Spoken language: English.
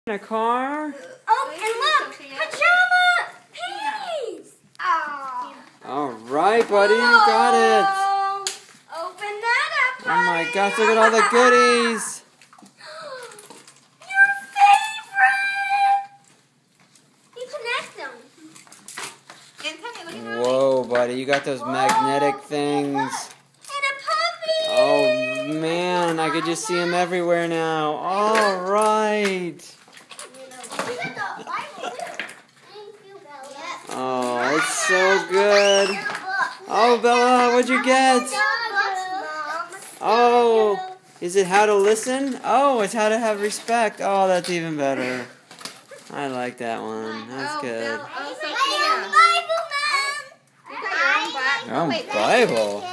In a car? Oh, and look! Pajama pants! Oh. Alright, buddy, you got it! Open that up, buddy. Oh my gosh, look at all the goodies! Your favorite! You connect them. Whoa, buddy, you got those magnetic things. And a puppy! Oh man, I could just see them everywhere now. Alright! Oh, it's so good. Oh, Bella, what'd you get? Oh, is it how to listen? Oh, it's how to have respect. Oh, that's even better. I like that one. That's good. Oh, Bible, Mom! Oh, Bible.